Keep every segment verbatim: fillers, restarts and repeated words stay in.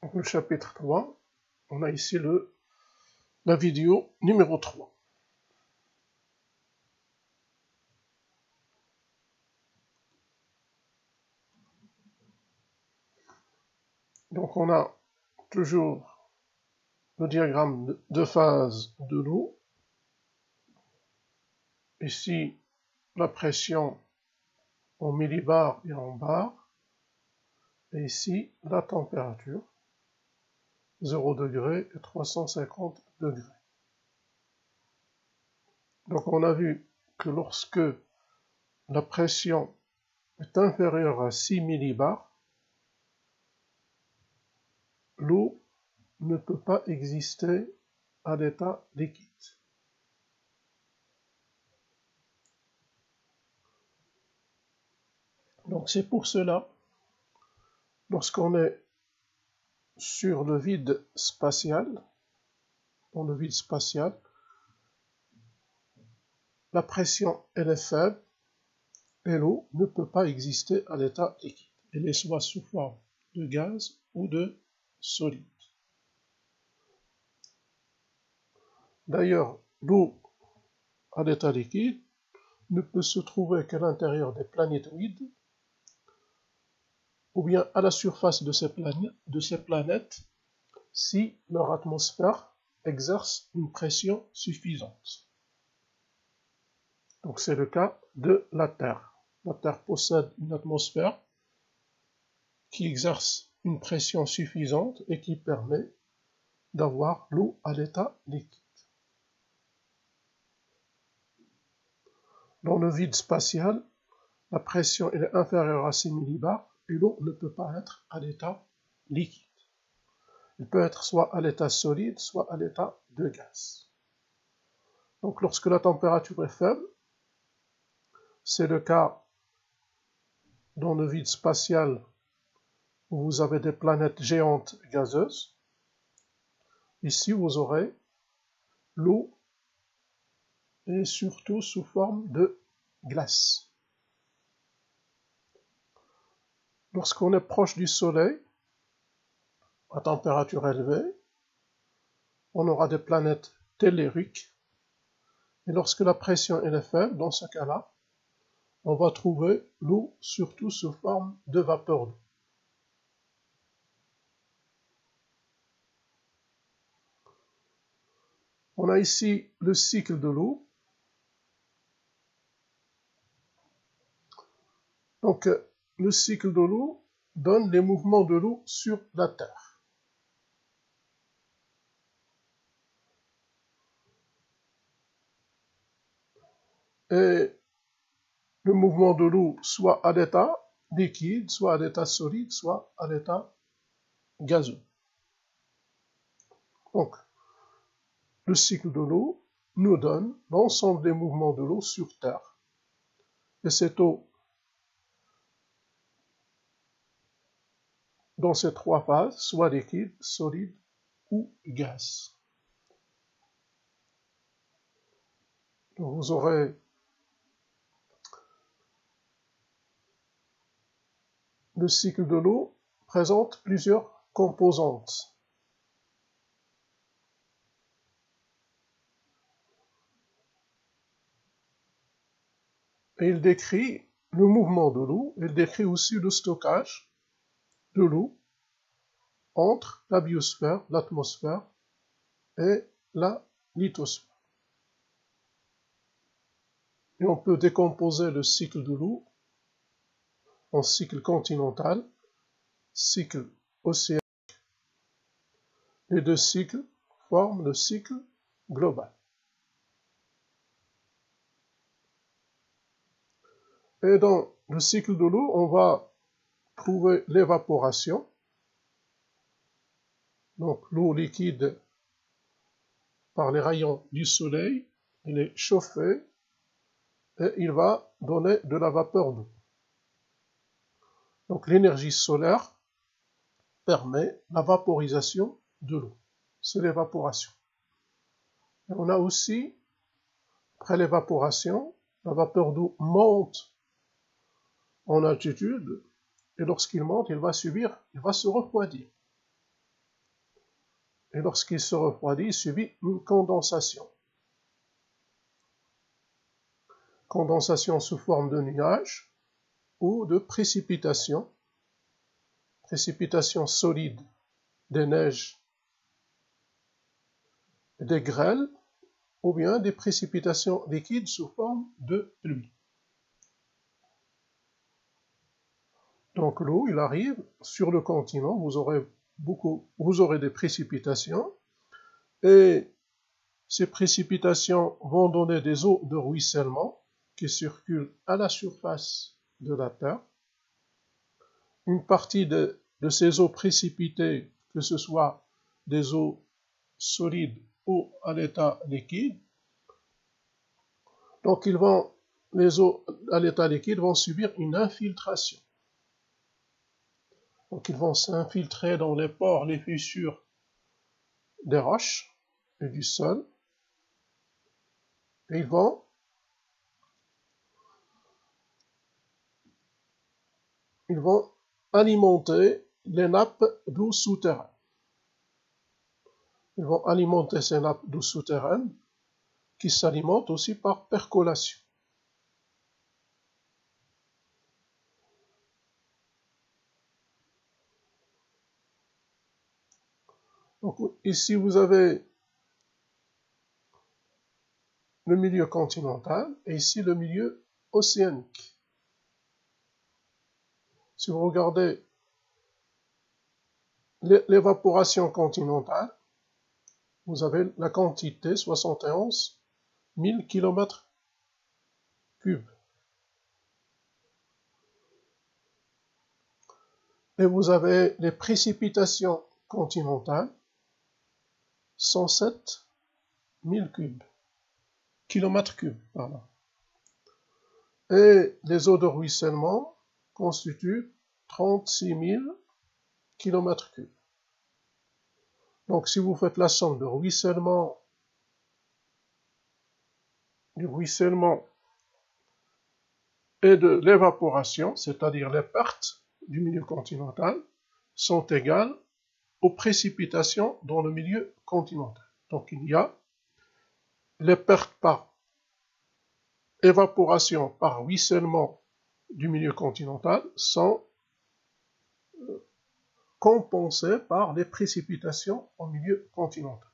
Donc, le chapitre trois, on a ici le, la vidéo numéro trois. Donc on a toujours le diagramme de phase de l'eau. Ici, la pression en millibars et en bars. Et ici, la température, zéro degré et trois cent cinquante degrés. Donc on a vu que lorsque la pression est inférieure à six millibars, l'eau ne peut pas exister à l'état liquide. Donc c'est pour cela, lorsqu'on est sur le vide spatial, dans le vide spatial, la pression elle est faible et l'eau ne peut pas exister à l'état liquide. Elle est soit sous forme de gaz ou de solide. D'ailleurs, l'eau à l'état liquide ne peut se trouver qu'à l'intérieur des planétoïdes ou bien à la surface de ces, planètes, de ces planètes si leur atmosphère exerce une pression suffisante. Donc c'est le cas de la Terre. La Terre possède une atmosphère qui exerce une pression suffisante et qui permet d'avoir l'eau à l'état liquide. Dans le vide spatial, la pression est inférieure à six millibars et l'eau ne peut pas être à l'état liquide. Elle peut être soit à l'état solide, soit à l'état de gaz. Donc lorsque la température est faible, c'est le cas dans le vide spatial où vous avez des planètes géantes gazeuses. Ici, vous aurez l'eau et surtout sous forme de glace. Lorsqu'on est proche du Soleil, à température élevée, on aura des planètes telluriques. Et lorsque la pression est faible, dans ce cas-là, on va trouver l'eau surtout sous forme de vapeur d'eau. On a ici le cycle de l'eau. Donc, le cycle de l'eau donne les mouvements de l'eau sur la Terre. Et le mouvement de l'eau soit à l'état liquide, soit à l'état solide, soit à l'état gazeux. Donc, le cycle de l'eau nous donne l'ensemble des mouvements de l'eau sur Terre. Et cette eau, dans ces trois phases, soit liquide, solide ou gaz. Donc vous aurez le cycle de l'eau présente plusieurs composantes. Et il décrit le mouvement de l'eau, il décrit aussi le stockage de l'eau entre la biosphère, l'atmosphère et la lithosphère. Et on peut décomposer le cycle de l'eau en cycle continental, cycle océanique. Les deux cycles forment le cycle global. Et dans le cycle de l'eau, on va trouver l'évaporation. Donc l'eau liquide, par les rayons du soleil, elle est chauffée et il va donner de la vapeur d'eau. Donc l'énergie solaire permet la vaporisation de l'eau. C'est l'évaporation. Et on a aussi, après l'évaporation, la vapeur d'eau monte en altitude et lorsqu'il monte, il va subir, il va se refroidir. et lorsqu'il se refroidit, il subit une condensation. Condensation sous forme de nuages ou de précipitation, précipitation solide des neiges et des grêles, ou bien des précipitations liquides sous forme de pluie. Donc l'eau, il arrive sur le continent, vous aurez beaucoup, vous aurez des précipitations, et ces précipitations vont donner des eaux de ruissellement qui circulent à la surface de la Terre. Une partie de, de ces eaux précipitées, que ce soit des eaux solides ou à l'état liquide, donc ils vont, les eaux à l'état liquide vont subir une infiltration. Donc ils vont s'infiltrer dans les pores, les fissures des roches et du sol, et ils vont ils vont alimenter les nappes d'eau souterraines. Ils vont alimenter ces nappes d'eau souterraines qui s'alimentent aussi par percolation. Donc ici vous avez le milieu continental et ici le milieu océanique. Si vous regardez l'évaporation continentale, vous avez la quantité soixante et onze mille kilomètres cubes. Et vous avez les précipitations continentales, cent sept mille cubes, kilomètres cubes, pardon. Et les eaux de ruissellement constituent trente-six mille kilomètres cubes. Donc si vous faites la somme de ruissellement, du ruissellement et de l'évaporation, c'est-à-dire les pertes du milieu continental, sont égales aux précipitations dans le milieu continental. Donc il y a les pertes par évaporation, par ruissellement du milieu continental sont compensées par les précipitations au milieu continental.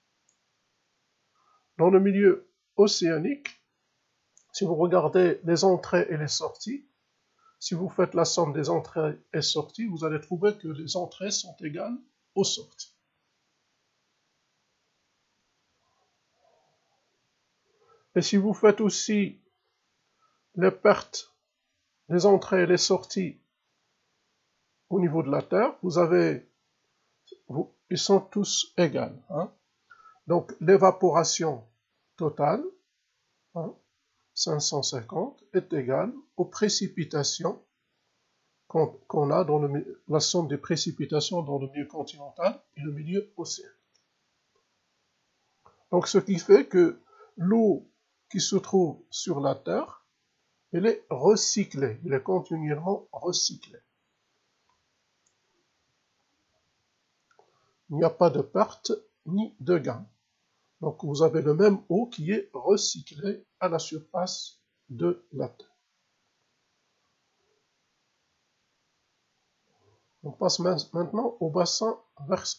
Dans le milieu océanique, si vous regardez les entrées et les sorties, si vous faites la somme des entrées et sorties, vous allez trouver que les entrées sont égales aux sorties. Et si vous faites aussi les pertes, les entrées et les sorties au niveau de la Terre, vous avez, vous, ils sont tous égaux. Hein? Donc l'évaporation totale, hein, cinq cent cinquante, est égale aux précipitations qu'on qu'on a dans le, la somme des précipitations dans le milieu continental et le milieu océanique. Donc ce qui fait que l'eau qui se trouve sur la Terre, elle est recyclée, elle est continuellement recyclée. Il n'y a pas de perte ni de gain. Donc vous avez le même eau qui est recyclée à la surface de la Terre. On passe maintenant au bassin versant.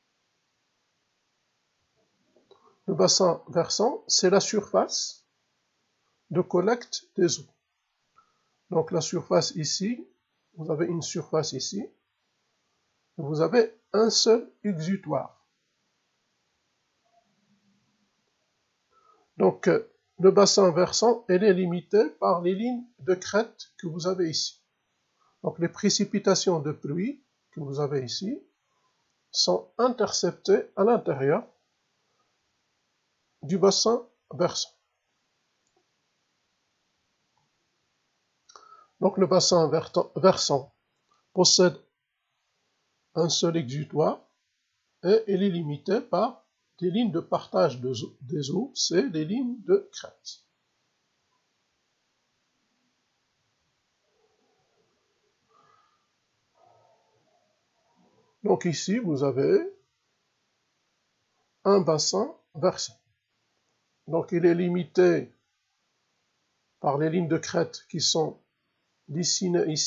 Le bassin versant, c'est la surface de collecte des eaux. Donc la surface ici, vous avez une surface ici, et vous avez un seul exutoire. Donc le bassin versant, elle est limité par les lignes de crête que vous avez ici. Donc les précipitations de pluie que vous avez ici sont interceptées à l'intérieur du bassin versant. Donc le bassin versant possède un seul exutoire et il est limité par des lignes de partage de, des eaux, c'est les lignes de crête. Donc ici vous avez un bassin versant. Donc il est limité par les lignes de crête qui sont dessinées ici.